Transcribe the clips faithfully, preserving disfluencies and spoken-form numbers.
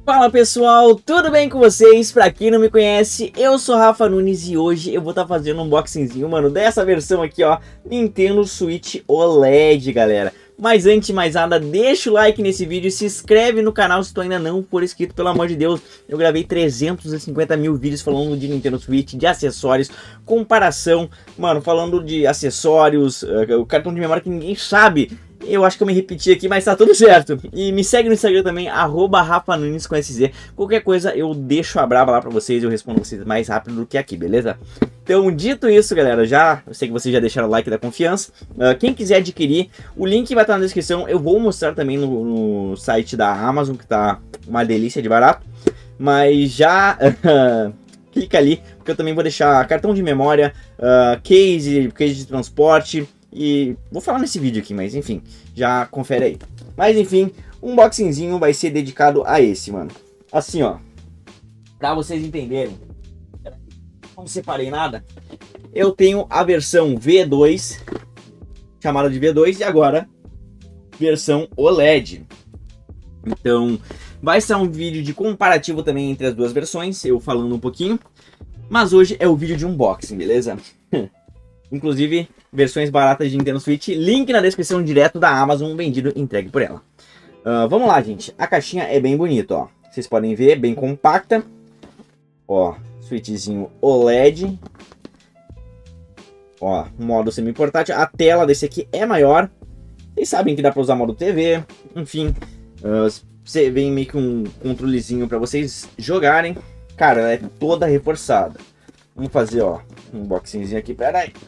Fala pessoal, tudo bem com vocês? Pra quem não me conhece, eu sou Rafa Nunes e hoje eu vou estar tá fazendo um unboxingzinho, mano, dessa versão aqui, ó, Nintendo Switch O L E D, galera. Mas antes de mais nada, deixa o like nesse vídeo e se inscreve no canal se tu ainda não for inscrito, pelo amor de Deus. Eu gravei trezentos e cinquenta mil vídeos falando de Nintendo Switch, de acessórios, comparação, mano, falando de acessórios, uh, o cartão de memória que ninguém sabe. Eu acho que eu me repeti aqui, mas tá tudo certo. E me segue no Instagram também, arroba Rafa Nunes com S Z. Qualquer coisa eu deixo a braba lá pra vocês, eu respondo vocês mais rápido do que aqui, beleza? Então, dito isso, galera, já eu sei que vocês já deixaram o like da confiança. Uh, quem quiser adquirir, o link vai estar na descrição. Eu vou mostrar também no, no site da Amazon, que tá uma delícia de barato. Mas já... clica ali, porque eu também vou deixar cartão de memória, uh, case, case de transporte... E vou falar nesse vídeo aqui, mas enfim, já confere aí. Mas enfim, um unboxingzinho vai ser dedicado a esse, mano. Assim, ó, pra vocês entenderem, não separei nada. Eu tenho a versão V dois, chamada de V dois, e agora versão O L E D. Então, vai ser um vídeo de comparativo também entre as duas versões, eu falando um pouquinho. Mas hoje é o vídeo de unboxing, beleza? Inclusive, versões baratas de Nintendo Switch, link na descrição direto da Amazon, vendido e entregue por ela. Uh, vamos lá, gente. A caixinha é bem bonita, ó. Vocês podem ver, bem compacta. Ó, Switchzinho O L E D. Ó, modo semi-portátil. A tela desse aqui é maior. Vocês sabem que dá pra usar modo T V. Enfim, uh, você vem meio que um controlezinho pra vocês jogarem. Cara, ela é toda reforçada. Vamos fazer, ó, um unboxingzinho aqui, pera aí.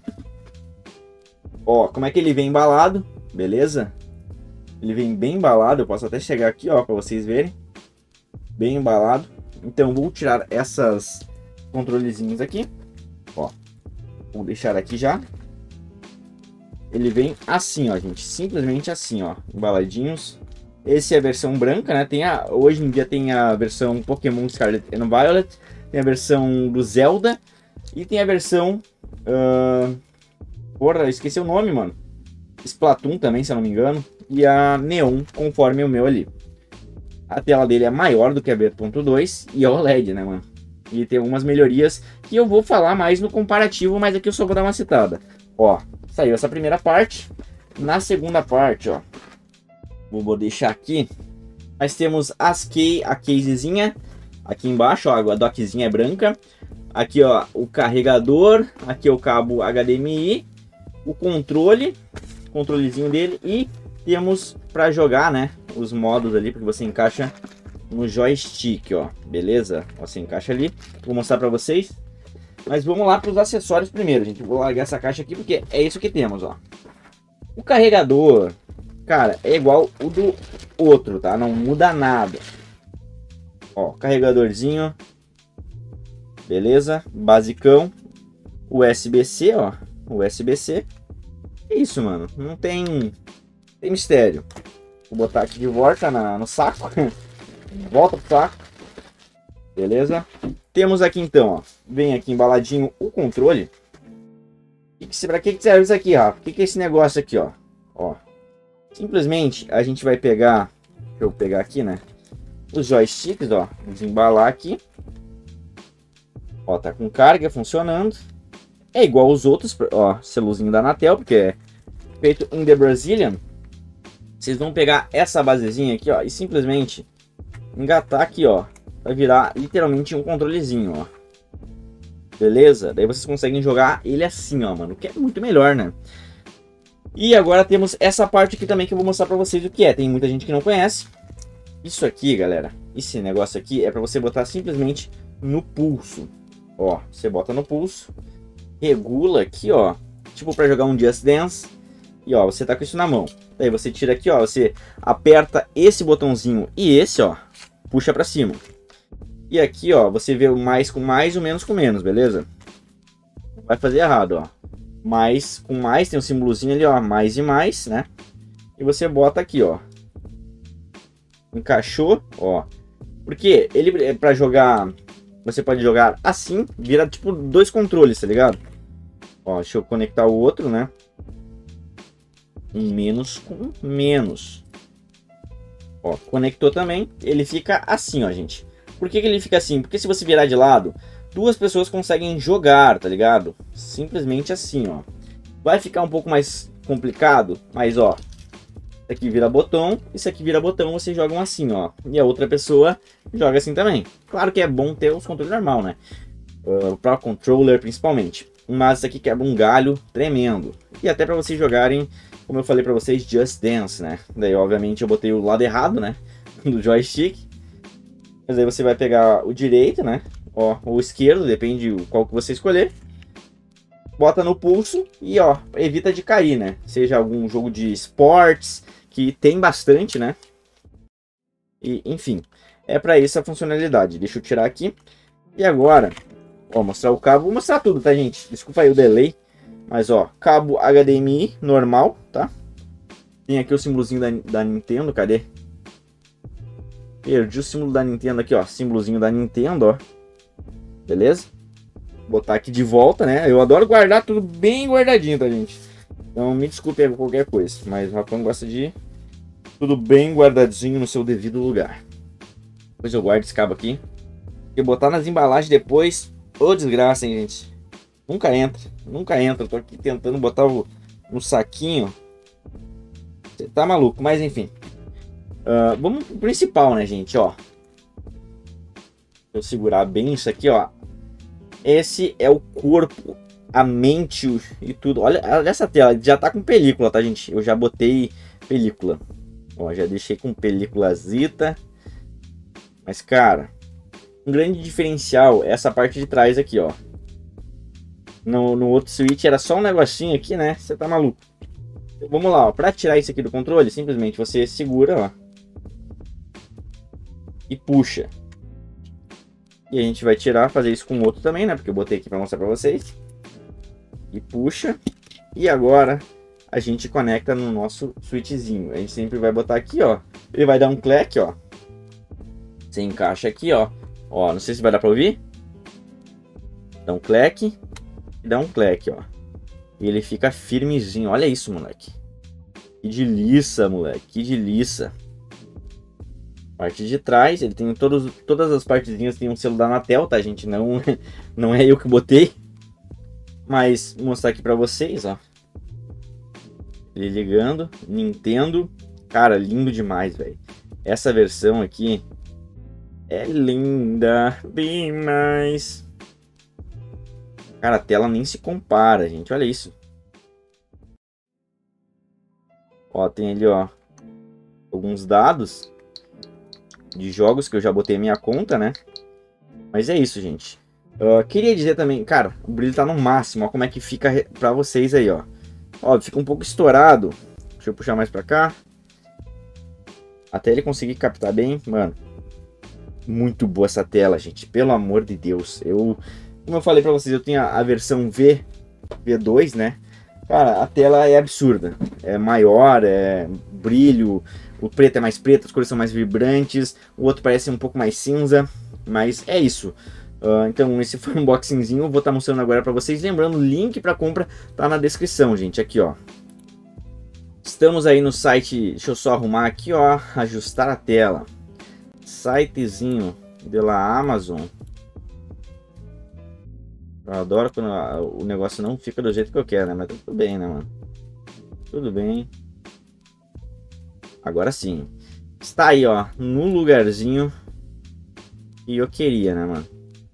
Ó, como é que ele vem embalado, beleza? Ele vem bem embalado, eu posso até chegar aqui, ó, pra vocês verem. Bem embalado. Então, vou tirar essas controlezinhos aqui. Ó, vou deixar aqui já. Ele vem assim, ó, gente, simplesmente assim, ó, embaladinhos. Esse é a versão branca, né? Tem a, hoje em dia tem a versão Pokémon Scarlet and Violet. Tem a versão do Zelda. E tem a versão... Uh, porra, eu esqueci o nome, mano. Splatoon também, se eu não me engano. E a Neon, conforme o meu ali. A tela dele é maior do que a V dois. E é O L E D, né, mano? E tem algumas melhorias que eu vou falar mais no comparativo. Mas aqui eu só vou dar uma citada. Ó, saiu essa primeira parte. Na segunda parte, ó. Vou deixar aqui. Nós temos as key, a casezinha. Aqui embaixo, ó, a dockzinha é branca. Aqui, ó, o carregador. Aqui é o cabo H D M I. O controle. Controlezinho dele. E temos para jogar, né? Os modos ali, porque você encaixa no joystick, ó. Beleza? Você encaixa ali. Vou mostrar para vocês. Mas vamos lá para os acessórios primeiro, gente. Vou largar essa caixa aqui, porque é isso que temos, ó. O carregador, cara, é igual o do outro, tá? Não muda nada. Ó, carregadorzinho, beleza, basicão, U S B C, ó, U S B C, é isso, mano, não tem, tem mistério. Vou botar aqui de volta na, no saco, volta pro saco, beleza. Temos aqui então, ó, vem aqui embaladinho o controle. E que, pra que serve isso aqui, Rafa? O que, que é esse negócio aqui, ó? Ó, simplesmente a gente vai pegar, deixa eu pegar aqui, né? Os joysticks, ó, desembalar aqui. Ó, tá com carga funcionando. É igual os outros, ó, celuzinho da Anatel, porque é feito em The Brazilian. Vocês vão pegar essa basezinha aqui, ó, e simplesmente engatar aqui, ó. Vai virar literalmente um controlezinho, ó. Beleza? Daí vocês conseguem jogar ele assim, ó, mano, que é muito melhor, né? E agora temos essa parte aqui também que eu vou mostrar pra vocês o que é. Tem muita gente que não conhece. Isso aqui, galera, esse negócio aqui é para você botar simplesmente no pulso. Ó, você bota no pulso, regula aqui, ó, tipo para jogar um Just Dance. E ó, você tá com isso na mão. Daí você tira aqui, ó, você aperta esse botãozinho e esse, ó, puxa para cima. E aqui, ó, você vê o mais com mais, o menos com menos, beleza? Vai fazer errado, ó. Mais com mais, tem um símbolozinho ali, ó, mais e mais, né? E você bota aqui, ó. Encaixou, ó. Porque ele é para jogar, você pode jogar assim, vira tipo dois controles, tá ligado? Ó, deixa eu conectar o outro, né? Um menos com menos. Ó, conectou também, ele fica assim, ó, gente. Por que que ele fica assim? Porque se você virar de lado, duas pessoas conseguem jogar, tá ligado? Simplesmente assim, ó. Vai ficar um pouco mais complicado, mas ó, isso aqui vira botão, isso aqui vira botão, vocês jogam assim, ó. E a outra pessoa joga assim também. Claro que é bom ter os controles normal, né? O uh, Pro Controller principalmente. Mas isso aqui quebra um galho tremendo. E até para vocês jogarem, como eu falei para vocês, Just Dance, né? Daí obviamente eu botei o lado errado, né? Do joystick. Mas aí você vai pegar o direito, né? Ó, ou o esquerdo, depende qual que você escolher. Bota no pulso e ó, evita de cair, né? Seja algum jogo de esportes, que tem bastante, né? E enfim, é para isso a funcionalidade. Deixa eu tirar aqui. E agora, ó, mostrar o cabo. Vou mostrar tudo, tá, gente? Desculpa aí o delay. Mas ó, cabo H D M I normal, tá? Tem aqui o símbolozinho da, da Nintendo, cadê? Perdi o símbolo da Nintendo aqui, ó. Símbolozinho da Nintendo, ó. Beleza? Vou botar aqui de volta, né? Eu adoro guardar tudo bem guardadinho, tá, gente? Então me desculpe aí qualquer coisa, mas o Rapão gosta de tudo bem guardadinho no seu devido lugar. Depois eu guardo esse cabo aqui. Porque botar nas embalagens depois, ô desgraça, hein, gente? Nunca entra, nunca entra. Eu tô aqui tentando botar o, no saquinho. Você tá maluco, mas enfim. Uh, vamos pro principal, né, gente, ó. Deixa eu segurar bem isso aqui, ó. Esse é o corpo, a mente e tudo. Olha, olha essa tela, já tá com película, tá, gente? Eu já botei película. Ó, já deixei com película zita. Mas, cara, um grande diferencial é essa parte de trás aqui, ó. No, no outro Switch era só um negocinho aqui, né? Você tá maluco. Então, vamos lá, ó. Pra tirar isso aqui do controle, simplesmente você segura, ó. E puxa. E a gente vai tirar, fazer isso com o outro também, né? Porque eu botei aqui pra mostrar pra vocês. E puxa. E agora a gente conecta no nosso switchzinho. A gente sempre vai botar aqui, ó. Ele vai dar um clack, ó. Você encaixa aqui, ó. Ó, não sei se vai dar pra ouvir. Dá um clack. E dá um clack, ó. E ele fica firmezinho. Olha isso, moleque. Que delícia, moleque. Que delícia. Parte de trás, ele tem todos, todas as partezinhas, tem um selo da Anatel, tá, gente? Não, não é eu que botei. Mas vou mostrar aqui pra vocês, ó. Ele ligando, Nintendo. Cara, lindo demais, velho. Essa versão aqui é linda demais. Cara, a tela nem se compara, gente. Olha isso. Ó, tem ali, ó, alguns dados de jogos que eu já botei a minha conta, né? Mas é isso, gente. Eu queria dizer também, cara, o brilho tá no máximo. Ó como é que fica pra vocês aí, ó. Ó, fica um pouco estourado. Deixa eu puxar mais pra cá. Até ele conseguir captar bem, mano. Muito boa essa tela, gente. Pelo amor de Deus. Eu, como eu falei pra vocês, eu tenho a, a versão V, V dois, né? Cara, a tela é absurda. É maior, é brilho. O preto é mais preto, as cores são mais vibrantes. O outro parece um pouco mais cinza. Mas é isso. Uh, então esse foi um unboxingzinho. Eu vou estar mostrando agora para vocês. Lembrando, o link para compra tá na descrição, gente. Aqui, ó. Estamos aí no site. Deixa eu só arrumar aqui, ó. Ajustar a tela. Sitezinho da Amazon. Eu adoro quando o negócio não fica do jeito que eu quero, né? Mas tudo bem, né, mano? Tudo bem. Agora sim. Está aí, ó. No lugarzinho que eu queria, né, mano?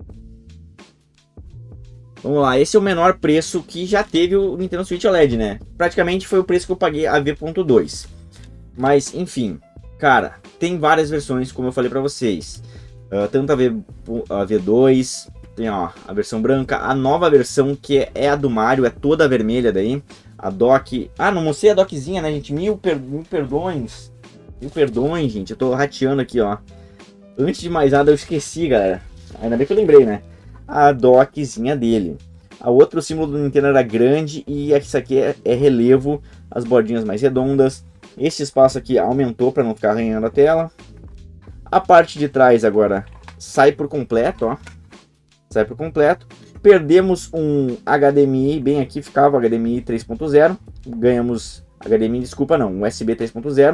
Vamos lá. Esse é o menor preço que já teve o Nintendo Switch O L E D, né? Praticamente foi o preço que eu paguei a V dois. Mas, enfim. Cara, tem várias versões, como eu falei pra vocês. Uh, tanto a, v, a V dois... Tem, ó, a versão branca, a nova versão que é a do Mario, é toda vermelha daí. A dock... Ah, não mostrei a dockzinha, né, gente? Mil, per... Mil perdões. Mil perdões, gente. Eu tô rateando aqui, ó. Antes de mais nada, eu esqueci, galera. Ainda bem que eu lembrei, né? A dockzinha dele. A outro símbolo do Nintendo era grande e essa aqui é, é relevo. As bordinhas mais redondas. Esse espaço aqui aumentou para não ficar arranhando a tela. A parte de trás agora sai por completo, ó. Sai por completo. Perdemos um H D M I, bem aqui ficava H D M I três ponto zero. Ganhamos H D M I, desculpa não, U S B três ponto zero.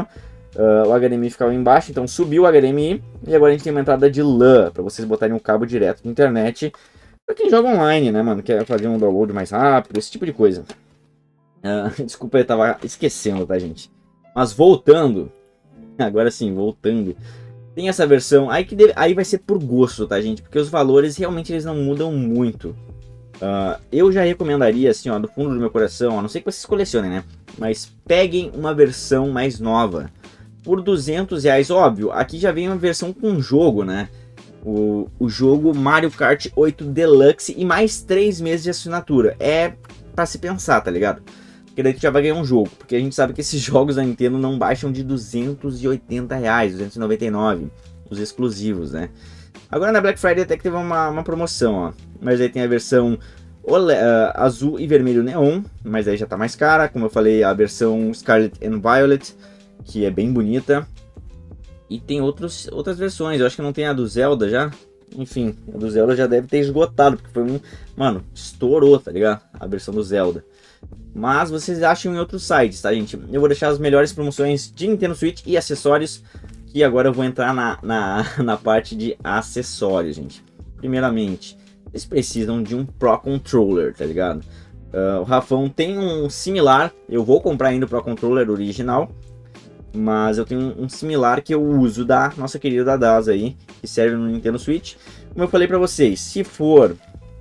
uh, o H D M I ficava embaixo, então subiu o H D M I e agora a gente tem uma entrada de LAN para vocês botarem um cabo direto de internet para quem joga online, né, mano? Quer fazer um download mais rápido, esse tipo de coisa. Uh, desculpa, eu tava esquecendo, tá, gente? Mas voltando, agora sim, voltando, tem essa versão, aí, que deve, aí vai ser por gosto, tá, gente? Porque os valores realmente eles não mudam muito. Uh, eu já recomendaria, assim, ó, do fundo do meu coração, a não ser que vocês colecionem, né? Mas peguem uma versão mais nova. Por duzentos reais, óbvio, aqui já vem uma versão com jogo, né? O, o jogo Mario Kart oito Deluxe e mais três meses de assinatura. É pra se pensar, tá ligado? Porque daí tu já vai ganhar um jogo. Porque a gente sabe que esses jogos da Nintendo não baixam de duzentos e oitenta reais, duzentos e noventa e nove, os exclusivos, né? Agora na Black Friday até que teve uma, uma promoção, ó. Mas aí tem a versão Ole, uh, azul e vermelho neon, mas aí já tá mais cara. Como eu falei, a versão Scarlet and Violet, que é bem bonita. E tem outros, outras versões, eu acho que não tem a do Zelda já. Enfim, a do Zelda já deve ter esgotado, porque foi um... Mano, estourou, tá ligado? A versão do Zelda. Mas vocês acham em outros sites, tá, gente? Eu vou deixar as melhores promoções de Nintendo Switch e acessórios. E agora eu vou entrar na, na, na parte de acessórios, gente. Primeiramente, vocês precisam de um Pro Controller, tá ligado? Uh, o Rafão tem um similar, eu vou comprar ainda o Pro Controller original. Mas eu tenho um similar que eu uso da nossa querida D A S aí, que serve no Nintendo Switch. Como eu falei pra vocês, se for...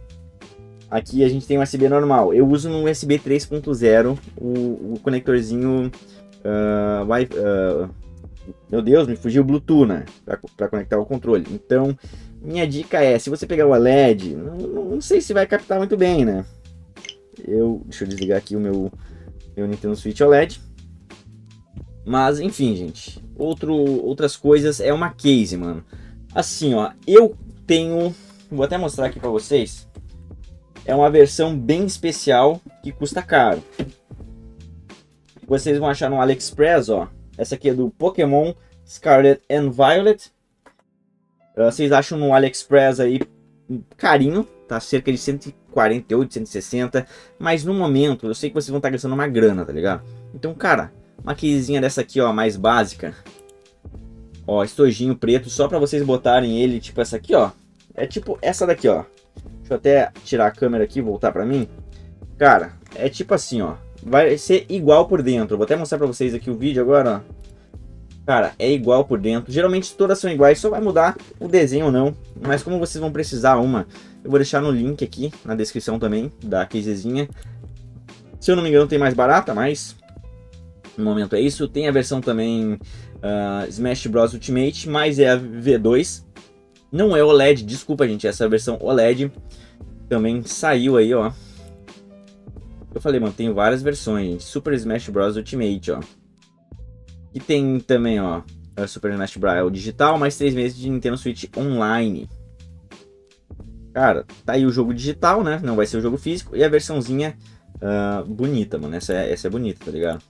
Aqui a gente tem um U S B normal. Eu uso no U S B três ponto zero o, o conectorzinho... Uh, wi uh, meu Deus, me fugiu o Bluetooth, né? Pra, pra conectar o controle. Então, minha dica é, se você pegar o O L E D, não, não sei se vai captar muito bem, né? Eu, deixa eu desligar aqui o meu, meu Nintendo Switch O L E D. Mas, enfim, gente. Outro, outras coisas é uma case, mano. Assim, ó. Eu tenho... Vou até mostrar aqui pra vocês. É uma versão bem especial que custa caro. Vocês vão achar no AliExpress, ó. Essa aqui é do Pokémon Scarlet and Violet. Uh, vocês acham no AliExpress aí carinho. Tá cerca de cento e quarenta e oito, cento e sessenta. Mas no momento, eu sei que vocês vão estar gastando uma grana, tá ligado? Então, cara... Uma casezinha dessa aqui, ó, mais básica. Ó, estojinho preto, só pra vocês botarem ele, tipo essa aqui, ó. É tipo essa daqui, ó. Deixa eu até tirar a câmera aqui e voltar pra mim. Cara, é tipo assim, ó. Vai ser igual por dentro. Vou até mostrar pra vocês aqui o vídeo agora, ó. Cara, é igual por dentro. Geralmente todas são iguais, só vai mudar o desenho ou não. Mas como vocês vão precisar uma, eu vou deixar no link aqui, na descrição também, da casezinha. Se eu não me engano tem mais barata, mas... No momento é isso. Tem a versão também uh, Smash Bros Ultimate, mas é a V dois. Não é O L E D, desculpa, gente. Essa é a versão O L E D. Também saiu aí, ó. Eu falei, mano, tem várias versões, gente. Super Smash Bros Ultimate, ó. E tem também, ó, a Super Smash Bros digital, mais três meses de Nintendo Switch Online. Cara, tá aí o jogo digital, né? Não vai ser o jogo físico. E a versãozinha uh, bonita, mano. Essa é, essa é bonita, tá ligado?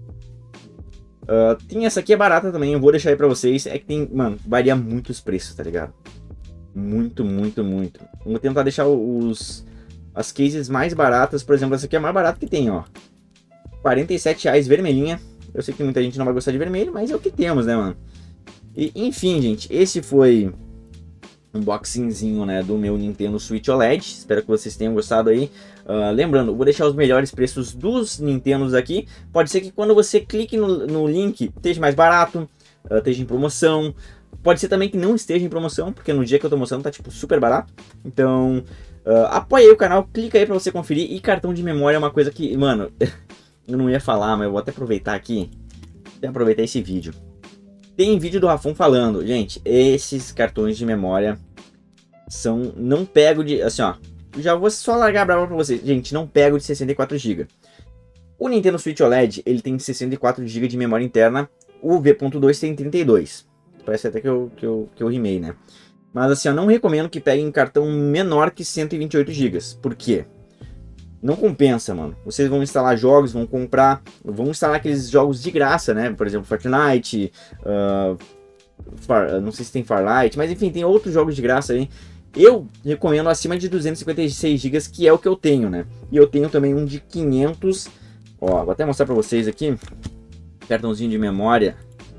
Uh, tem essa aqui, é barata também, eu vou deixar aí pra vocês. É que tem, mano, varia muito os preços, tá ligado? Muito, muito, muito. Vou tentar deixar os as cases mais baratas. Por exemplo, essa aqui é a mais barata que tem, ó. quarenta e sete reais, vermelhinha. Eu sei que muita gente não vai gostar de vermelho, mas é o que temos, né, mano? E, enfim, gente, esse foi um unboxingzinho, né, do meu Nintendo Switch O L E D. Espero que vocês tenham gostado aí. Uh, lembrando, vou deixar os melhores preços dos Nintendos aqui. Pode ser que quando você clique no, no link, esteja mais barato, uh, esteja em promoção. Pode ser também que não esteja em promoção, porque no dia que eu tô mostrando tá, tipo, super barato. Então, uh, apoia aí o canal, clica aí pra você conferir. E cartão de memória é uma coisa que, mano, eu não ia falar, mas eu vou até aproveitar aqui. Até aproveitar esse vídeo. Tem vídeo do Rafão falando, gente, esses cartões de memória são, não pego de, assim, ó, já vou só largar a brava pra vocês, gente, não pego de sessenta e quatro gigas. O Nintendo Switch O L E D, ele tem sessenta e quatro gigas de memória interna, o V ponto dois tem trinta e dois, parece até que eu, que eu, que eu rimei, né? Mas assim, eu não recomendo que peguem cartão menor que cento e vinte e oito gigas, por quê? Não compensa, mano. Vocês vão instalar jogos, vão comprar, vão instalar aqueles jogos de graça, né? Por exemplo, Fortnite, uh, Far, não sei se tem Farlight, mas enfim, tem outros jogos de graça aí. Eu recomendo acima de duzentos e cinquenta e seis gigas, que é o que eu tenho, né? E eu tenho também um de quinhentos. Ó, vou até mostrar pra vocês aqui. Cartãozinho de memória.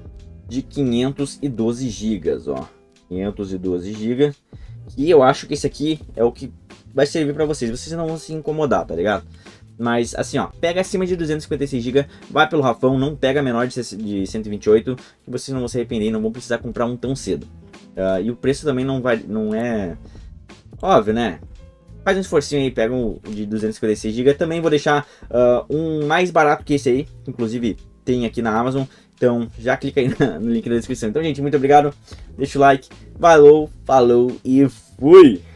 de quinhentos e doze gigas, ó. quinhentos e doze gigas. E eu acho que esse aqui é o que vai servir pra vocês. Vocês não vão se incomodar, tá ligado? Mas assim, ó, pega acima de duzentos e cinquenta e seis gigas, vai pelo Rafão, não pega menor de cento e vinte e oito, que vocês não vão se arrepender e não vão precisar comprar um tão cedo. Uh, e o preço também não vai, não é óbvio, né? Faz um esforcinho aí, pega um de duzentos e cinquenta e seis gigas. Também vou deixar uh, um mais barato que esse aí, que inclusive tem aqui na Amazon. Então já clica aí no link da descrição. Então, gente, muito obrigado, deixa o like, valeu, falou e fui!